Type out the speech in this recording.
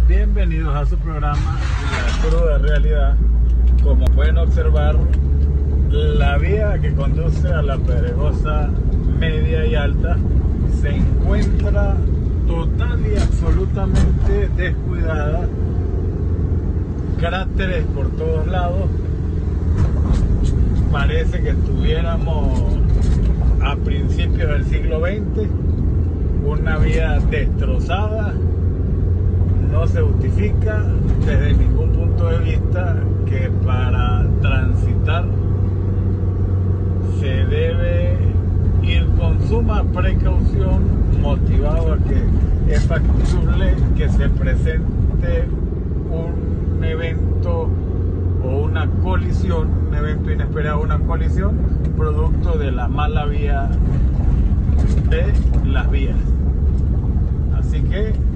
Bienvenidos a su programa La Cruda Realidad. Como pueden observar, la vía que conduce a La Pedregosa media y alta se encuentra total y absolutamente descuidada. Cráteres por todos lados. Parece que estuviéramos a principios del siglo XX. Una vía destrozada. No se justifica desde ningún punto de vista que para transitar se debe ir con suma precaución, motivado a que es factible que se presente un evento o una colisión, un evento inesperado, una colisión, producto de la mala vía de las vías. Así que